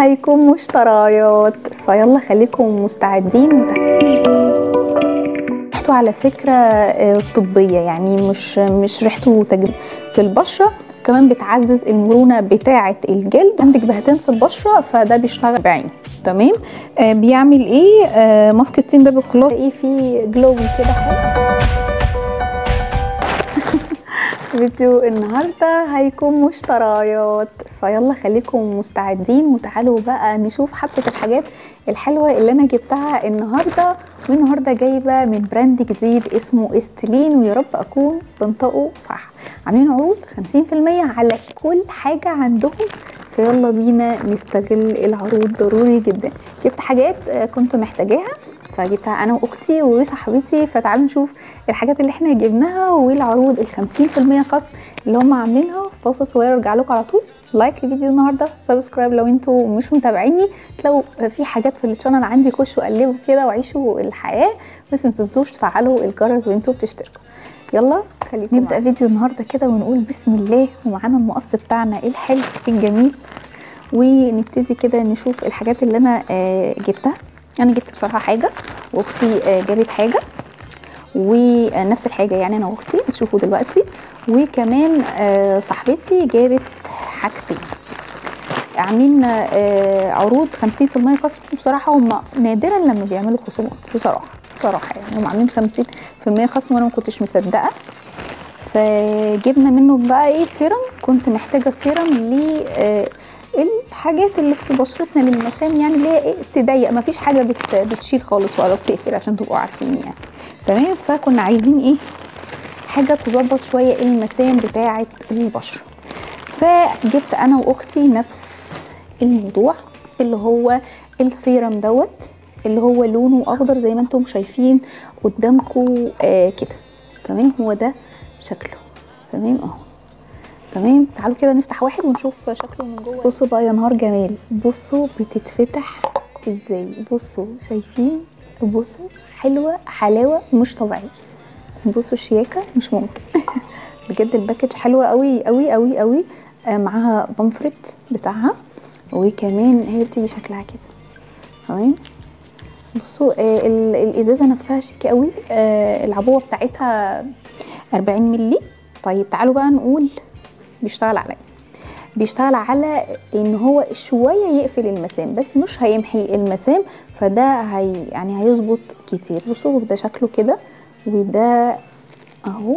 هيكون مشتريات، فيلا خليكم مستعدين ريحته على فكرة طبية، يعني مش ريحته في البشرة، كمان بتعزز المرونة بتاعة الجلد. عندك بهتان في البشرة فده بيشتغل بعين. تمام. بيعمل ايه؟ ماسك التين ده بخلاص ايه فيه جلوي كده حلو. فيديو النهارده هيكون مشتريات، فيلا خليكم مستعدين وتعالوا بقى نشوف حبة الحاجات الحلوة اللي انا جبتها النهارده. والنهارده جايبه من براند جديد اسمه استلين، ويا رب اكون بنطقه صح. عاملين عروض 50% على كل حاجه عندهم، فيلا بينا نستغل العروض ضروري جدا. جبت حاجات كنت محتاجاها فجبتها انا واختي وصاحبتي، فتعالوا نشوف الحاجات اللي احنا جبناها والعروض ال50% خصم اللي هم عاملينها. فاصل صغير ارجع لكم على طول. لايك للفيديو النهارده، سبسكرايب لو انتوا مش متابعيني، لو في حاجات في الشانل عندي خشوا قلبوا كده وعيشوا الحياه، بس ما تنسوش تفعلوا الجرس وانتوا بتشتركوا. يلا خليكم نبدا فيديو النهارده كده ونقول بسم الله، ومعانا المقص بتاعنا الحلو الجميل، ونبتدي كده نشوف الحاجات اللي انا جبتها. انا جبت بصراحه حاجه واختي جابت حاجه، ونفس الحاجه يعني انا واختي هتشوفوا دلوقتي، وكمان صاحبتي جابت حاجتين. عاملين عروض 50% خصم. بصراحه هم نادرا لما بيعملوا خصومات، بصراحه يعني هم عاملين 50% خصم وانا ما كنتش مصدقه. فجبنا منه بقى ايه سيرم، كنت محتاجه سيرم الحاجات اللي في بشرتنا للمسام، يعني اللي هي ايه تضيق، مفيش حاجه بتشيل خالص ولا بتقفل عشان تبقوا عارفين يعني. تمام. فكنا عايزين ايه حاجه تظبط شويه المسام بتاعه البشره، فجبت انا واختي نفس الموضوع اللي هو السيرم دوت، اللي هو لونه اخضر زي ما انتم شايفين قدامكم كده. تمام. هو ده شكله. تمام اهو. تمام. تعالوا كده نفتح واحد ونشوف شكله من جوه. بصوا بقى يا نهار جمال، بصوا بتتفتح ازاي، بصوا شايفين، بصوا حلوه حلاوه مش طبيعيه، بصوا الشياكه مش ممكن. بجد الباكج حلوه قوي قوي قوي قوي. معاها بامفرت بتاعها، وكمان هي بتيجي شكلها كده. تمام. بصوا الازازه نفسها شيك قوي. العبوه بتاعتها 40 مللي. طيب تعالوا بقى نقول بيشتغل على ايه. بيشتغل على ان هو شويه يقفل المسام بس مش هيمحي المسام، فده يعني هيظبط كتير. بصوا ده شكله كده، وده اهو،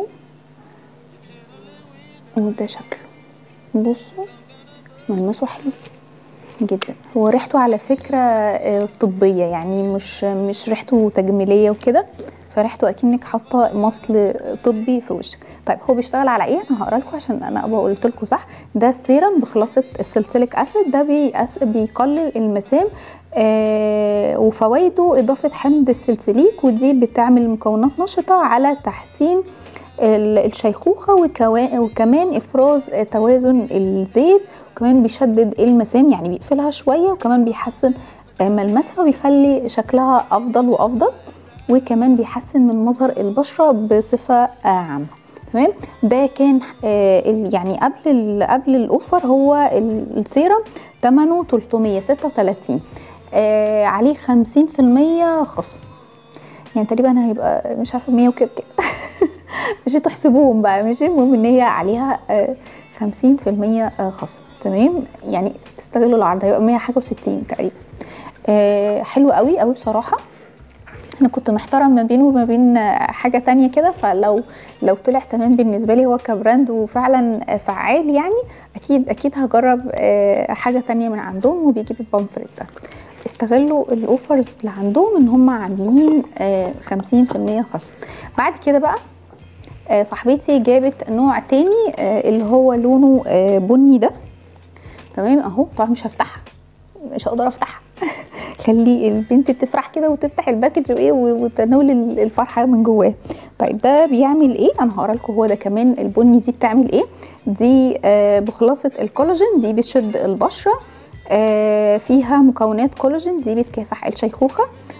وده شكله. بصوا ملمسه حلو جدا. هو ريحته على فكره طبيه، يعني مش ريحته تجميليه وكده، فريحته اكنك حاطه مصل طبي في وشك. طيب هو بيشتغل على ايه؟ انا هقرا لكم عشان انا ابقى قلت لكم صح. ده السيرم بخلاصه السلسليك اسيد، ده بيقلل المسام. وفوائده اضافه حمض السلسليك، ودي بتعمل مكونات نشطه على تحسين الشيخوخه، وكمان افراز توازن الزيت، وكمان بيشدد المسام يعني بيقفلها شويه، وكمان بيحسن ملمسها وبيخلي شكلها افضل وافضل، وكمان بيحسن من مظهر البشره بصفه عامه. تمام. ده كان يعني قبل الاوفر هو السيرم ثمنه 336، عليه 50% خصم، يعني تقريبا هيبقى مش عارفه 100 وكده مش تحسبوهم بقى، مش المهم ان هي عليها 50% خصم. تمام. يعني استغلوا العرض، هيبقى 100 حاجه و60 تقريبا. حلو قوي قوي بصراحه. انا كنت محتاره ما بينه وما بين حاجه تانية كده، فلو طلع تمام بالنسبه لي هو كبراند وفعلا فعال، يعني اكيد هجرب حاجه تانية من عندهم. وبيجيب البامفريت ده. استغلوا الاوفرز اللي عندهم ان هم عاملين 50% خصم. بعد كده بقى صاحبتي جابت نوع تاني اللي هو لونه بني ده. تمام اهو. طبعا مش هفتحها، مش هقدر افتحها. خلي البنت تفرح كده وتفتح الباكج وايه وتنول الفرحه من جواه. طيب ده بيعمل ايه؟ انا هقرا لكم. هو ده كمان البني دي بتعمل ايه. دي بخلاصه الكولاجين، دي بتشد البشره، فيها مكونات كولاجين، دي بتكافح الشيخوخه،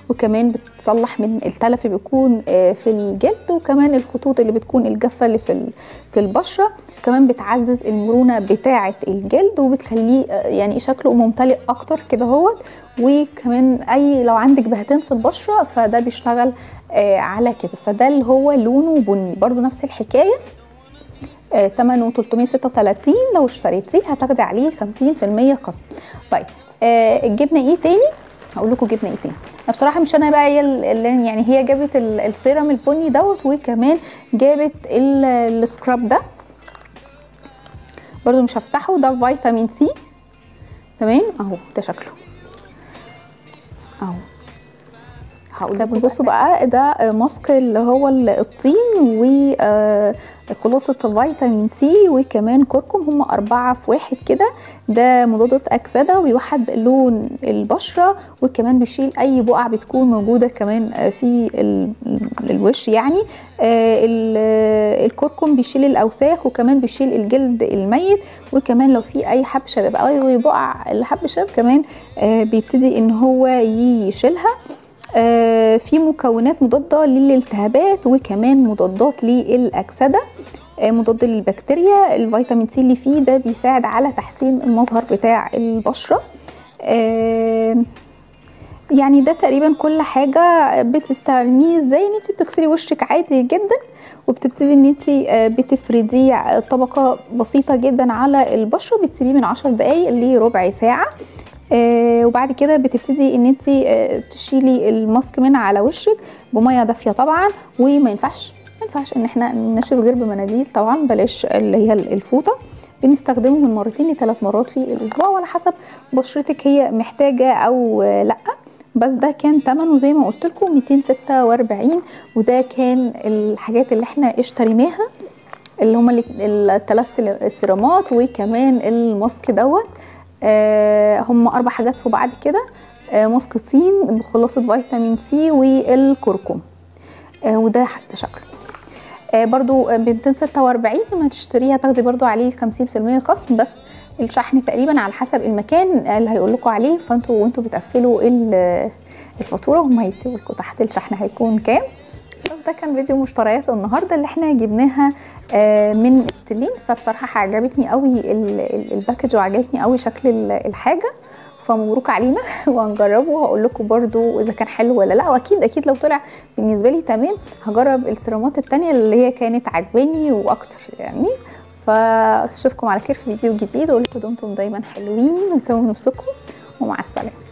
وكمان بتصلح من التلف اللي بيكون في الجلد، وكمان الخطوط اللي بتكون الجافه اللي في البشره. كمان بتعزز المرونه بتاعه الجلد وبتخليه يعني شكله ممتلئ اكتر كده اهوت. وكمان لو عندك بهتان في البشره فده بيشتغل على كده. فده اللي هو لونه بني، برضو نفس الحكايه، ثمنه 336. لو اشتريتيه هتاخدي عليه 50% خصم. طيب جبنا ايه تاني؟ هقول لكم جبنا ايه تاني. بصراحه مش انا بقى، هي يعني هي جابت السيرم البني دوت، وكمان جابت السكراب ده برضو مش هفتحه، ده فيتامين سي. تمام اهو ده شكله اهو. هقول لكم بصوا بقى، ده ماسك اللي هو الطين وخلاصة فيتامين سي وكمان كركم، هم 4 في 1 كده. ده مضادات أكسدة وبيوحد لون البشرة، وكمان بيشيل أي بقع بتكون موجودة كمان في الوش يعني. الكركم بيشيل الأوساخ، وكمان بيشيل الجلد الميت، وكمان لو في أي حب شباب أو أي بقع الحب شباب كمان بيبتدي إن هو يشيلها. في مكونات مضادة للالتهابات، وكمان مضادات للأكسدة، مضاد للبكتيريا. الفيتامين سي اللي فيه ده بيساعد على تحسين المظهر بتاع البشرة. يعني ده تقريبا كل حاجة بتستعمليه ازاي ان انت بتغسلي وشك عادي جدا، وبتبتدي ان انت بتفرديه طبقة بسيطة جدا على البشرة، بتسيبيه من 10 دقايق لربع ساعة. وبعد كده بتبتدي ان انت تشيلي الماسك من على وشك بميه دافيه طبعا. وما ينفعش ان احنا ننشف غير بمناديل طبعا، بلاش اللي هي الفوطه. بنستخدمه من 2 ل 3 مرات في الاسبوع، وعلى حسب بشرتك هي محتاجه او لا. بس ده كان ثمنه زي ما قلت لكم 246. وده كان الحاجات اللي احنا اشتريناها، اللي هما الثلاث سيرامات وكمان الماسك دوت. هم 4 حاجات في بعض كده، ماسك طين بخلاصة فيتامين سي والكركم. وده حتى شكله برضو ب 246. لما تشتريها تاخدي برضو عليه 50% خصم، بس الشحن تقريبا على حسب المكان اللي هيقول لكم عليه. فانتوا وانتوا بتقفلوا الفاتوره هم هيكتبوا لكم تحت الشحن هيكون كام. ده كان فيديو مشتريات النهارده اللي احنا جبناها من استلين. فبصراحه عجبتني قوي الباكج، وعجبتني قوي شكل الحاجه، فمبروك علينا. وهنجربه وهقول لكم برده اذا كان حلو ولا لا. واكيد اكيد لو طلع بالنسبه لي تمام هجرب السيرامات التانية اللي هي كانت عجباني واكتر يعني. فاشوفكم على خير في فيديو جديد، واقول لكم دمتم دايما حلوين وتهتموا بنفسكم، ومع السلامه.